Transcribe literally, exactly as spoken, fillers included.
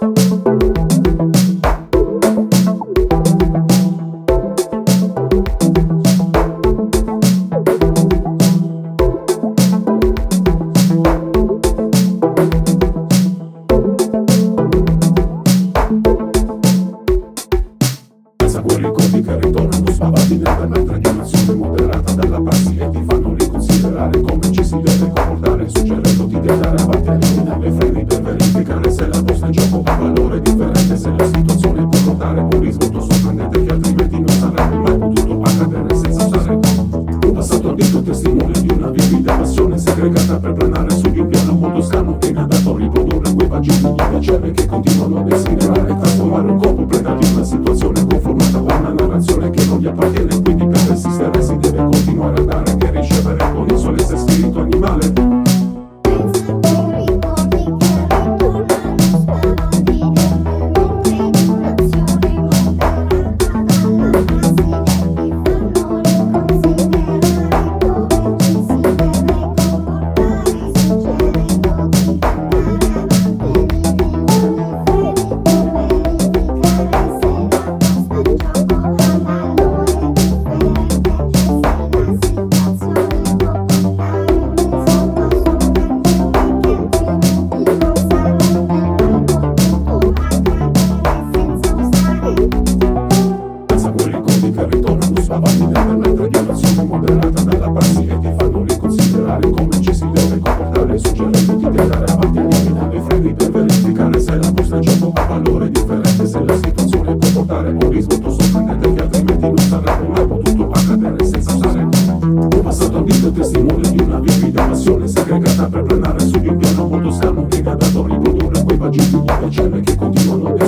Ricordi che ritornano spavati nella mentre di un'azione moderata dalla prassi e ti fanno riconsiderare come ci si deve comportare, suggerendoti di andare avanti a eliminare i freni per verificare se la posta in gioco ha valore differente, se la situazione può portare un risvolto sorprendente che altrimenti non sarebbe mai potuto accadere senza usare un passato ardito, testimone di una vivida passione segregata per planare su di un piano molto strano che mi ha dato a riprodurre quei pagini di piacere che continuano a desiderare e trasformare un corpo preda di una situazione conformata a una narrazione che non gli appartiene, quindi per resistere si deve continuare a dare e ricevere con il solesse spirito animale. Spavati nella mentre di un'azione moderata dalla prassi e ti fanno riconsiderare come ci si deve comportare, suggerendoti di andare avanti eliminando i freni per verificare se la posta in gioco ha valore differente, se la situazione può portare un risvolto sorprendente che altrimenti non sarebbe mai potuto accadere senza usare un passato ardito, testimone di una vivida passione segregata per planare su di un piano molto strano che mi ha dato a riprodurre quei pagini di piacere che continuano a